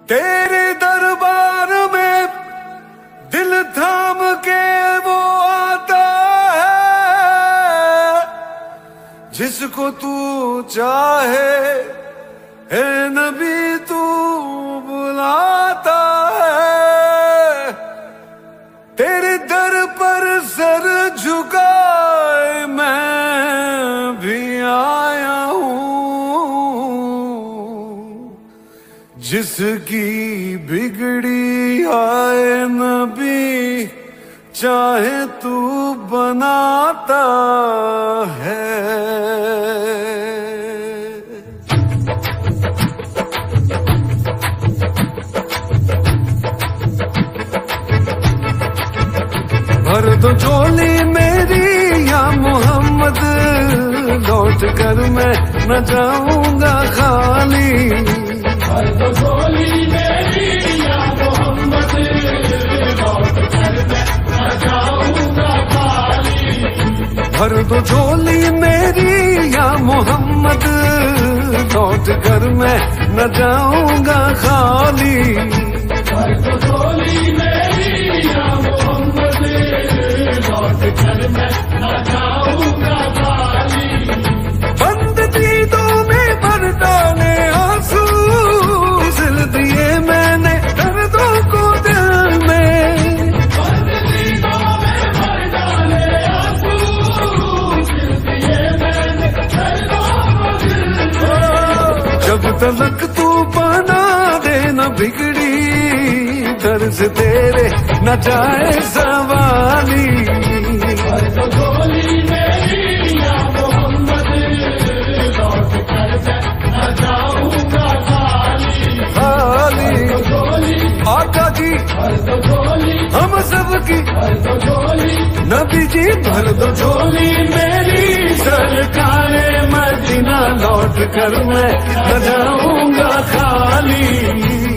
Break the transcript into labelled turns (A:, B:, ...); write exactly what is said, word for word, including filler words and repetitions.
A: तेरे दरबार में दिल थाम के वो आता है जिसको तू चाहे, है नबी तू बुलाता है। तेरे दर पर सर झुकाए मैं भी आया हूँ, जिसकी बिगड़ी आए नबी चाहे तू बनाता है। भर दो झोली मेरी या मोहम्मद, लौट कर मैं न जाऊंगा खाली।
B: भर दो झोली मेरी या मोहम्मद, लौट कर मैं न जाऊंगा खाली।
A: भर दो झोली मेरी या मोहम्मद, लौट कर मैं न जाऊंगा खाली।
B: भर दो झोली मेरी या मोहम्मद, लौट कर मैं न जाऊंगा खाली।
A: बंद दीदों में भर डाले आंसू, सिल दिए मैंने दर्दों को दिल में।
B: बंद दीदों में भर डाले आंसू, सिल दिए मैंने दर्दों को दिल में।
A: जब तलक तू बना दे न बिगड़ी, दर्द तेरे न जाए सवाली।
B: भर दो झोली मेरी या मोहम्मद, लौट कर मैं न जाऊंगा खाली।
A: खाली
B: झोली
A: आका जी
B: भर दो झोली,
A: हम सबकी
B: भर दो झोली,
A: नबी जी भर दो झोली मेरी। सरकारे मदीना लौट कर मैं न जाऊंगा खाली।